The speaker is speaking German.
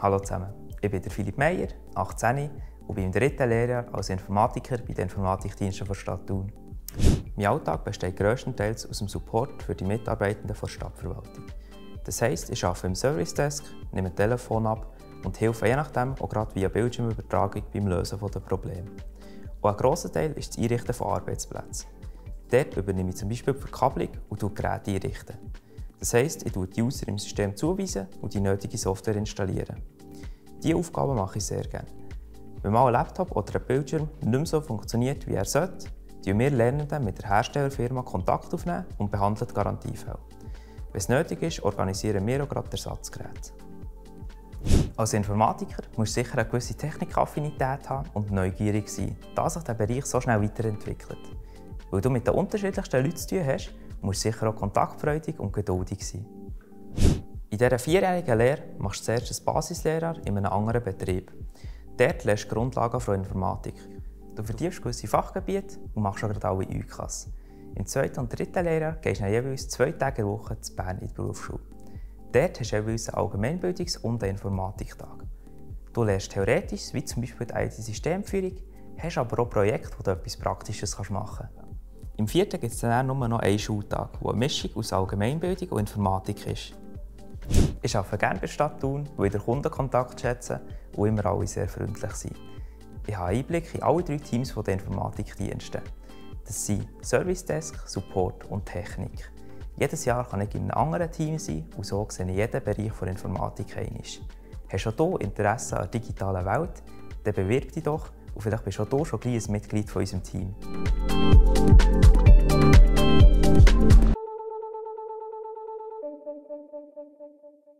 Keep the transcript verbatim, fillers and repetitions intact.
Hallo zusammen, ich bin der Philipp Meyer, achtzehn und bin im dritten Lehrjahr als Informatiker bei den Informatikdiensten der Stadt Thun. Mein Alltag besteht grösstenteils aus dem Support für die Mitarbeitenden der Stadtverwaltung. Das heisst, ich arbeite im Service Desk, nehme ein Telefon ab und helfe je nachdem auch gerade via Bildschirmübertragung beim Lösen der Probleme. Und ein grosser Teil ist das Einrichten von Arbeitsplätzen. Dort übernehme ich zum Beispiel die Verkabelung und die Geräte einrichten. Das heisst, ich die User im System zuweisen und die nötige Software installieren. Diese Aufgaben mache ich sehr gerne. Wenn mal ein Laptop oder ein Bildschirm nicht mehr so funktioniert, wie er sollte, lernen wir Lernenden mit der Herstellerfirma Kontakt aufnehmen und behandeln die Garantiefälle. Wenn es nötig ist, organisieren wir auch gerade die Ersatzgeräte. Als Informatiker musst du sicher eine gewisse Technikaffinität haben und neugierig sein, da sich der Bereich so schnell weiterentwickelt. Weil du mit den unterschiedlichsten Leuten zu tun hast, musst du sicher auch kontaktfreudig und geduldig sein. In dieser vierjährigen Lehre machst du zuerst ein Basislehrjahr in einem anderen Betrieb. Dort lernst du die Grundlagen der Informatik. Du vertiefst gewisse Fachgebiete und machst auch gerade alle Ü K A S. Im zweiten und dritten Lehrjahr gehst du dann jeweils zwei Tage in der Woche zu Bern in die Berufsschule. Dort hast du jeweils einen Allgemeinbildungs- und einen Informatiktag. Du lernst theoretisch, wie zum Beispiel die I T-Systemführung, hast aber auch Projekte, wo du etwas Praktisches machen kannst. Im vierten gibt es dann nur noch einen Schultag, der eine Mischung aus Allgemeinbildung und Informatik ist. Ich arbeite gerne bei der Stadt Thun, weil ich den Kundenkontakt schätze und immer alle sehr freundlich sind. Ich habe Einblick in alle drei Teams der Informatikdienste. Das sind Service Desk, Support und Technik. Jedes Jahr kann ich in einem anderen Team sein und so sehe ich jeden Bereich der Informatik einmal. Hast auch du Interesse an der digitalen Welt? Dann bewirb dich doch und vielleicht bist auch du schon gleich ein Mitglied von unserem Team. Thank you.